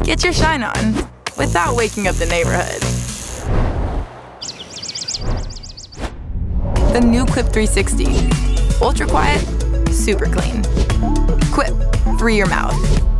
Get your shine on without waking up the neighborhood. The new Quip 360. Ultra quiet, super clean. Quip, free your mouth.